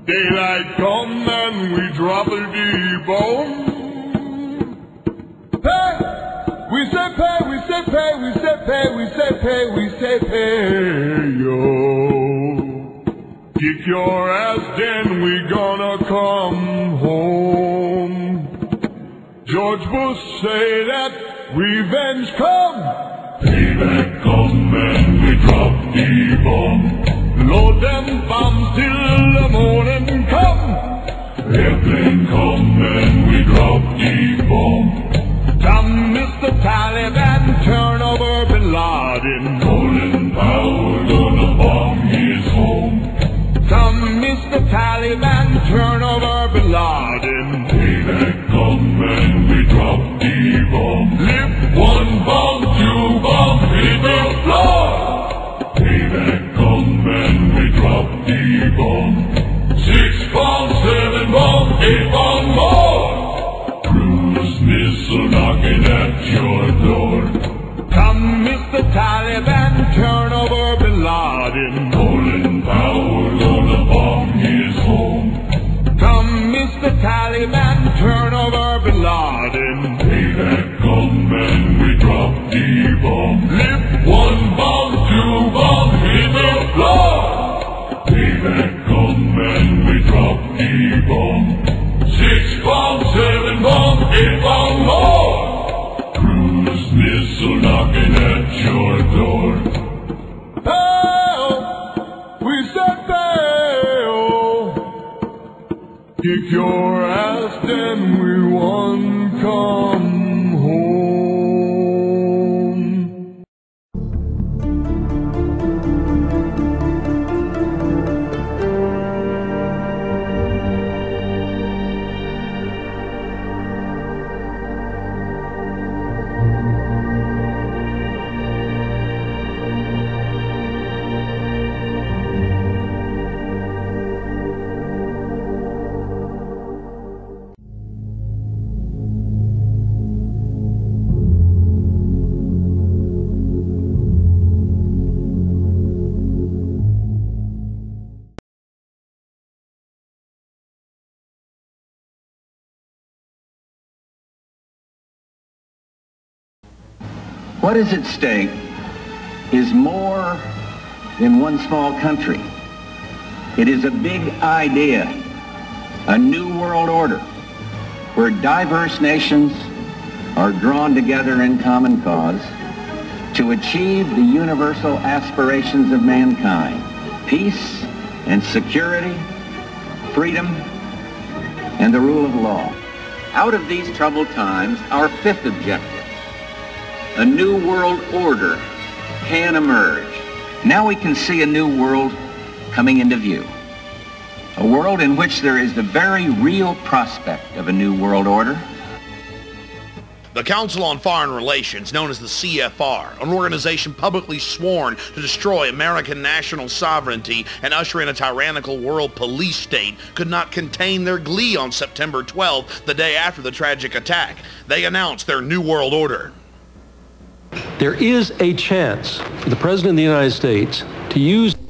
Daylight come and we drop a D-bomb. Pay! We say pay, we say pay, we say pay, we say pay, we say pay, yo. Kick your ass, then we gonna come home. George Bush say that revenge come. Payback come and we drop the bomb. Load them bombs till the morning come. Airplane come and we drop the bomb. Come, Mr. Taliban, turn over Bin Laden. Colin Powell gonna bomb his home. Come, Mr. Taliban, turn over Bin Laden. Payback come and we drop the bomb. Lift one bomb, two bomb, hit the floor. Payback come and we drop the bomb. 6 bombs, 7 bombs, 8 bomb more. Cruise missile knocking at your door. Come, Mr. Taliban, turn over Bin Laden. Colin Powell gonna bomb his home. Come, Mr. Taliban, turn over Bin Laden. Payback come and we drop the bomb. Lift 1 bomb, 2 bomb, hit the floor. Payback come and we drop the bomb. 6 bomb, 7 bomb, 8 bomb more. Cruise missile knocking at your door. Hey-oh, we said hey-oh. Kick your ass, then we won, come home. What is at stake is more than one small country. It is a big idea, a new world order, where diverse nations are drawn together in common cause to achieve the universal aspirations of mankind: peace and security, freedom, and the rule of law. Out of these troubled times, our fifth objective, a new world order, can emerge. Now we can see a new world coming into view. A world in which there is the very real prospect of a new world order. The Council on Foreign Relations, known as the CFR, an organization publicly sworn to destroy American national sovereignty and usher in a tyrannical world police state, could not contain their glee on September 12th, the day after the tragic attack. They announced their New World Order. There is a chance for the President of the United States to use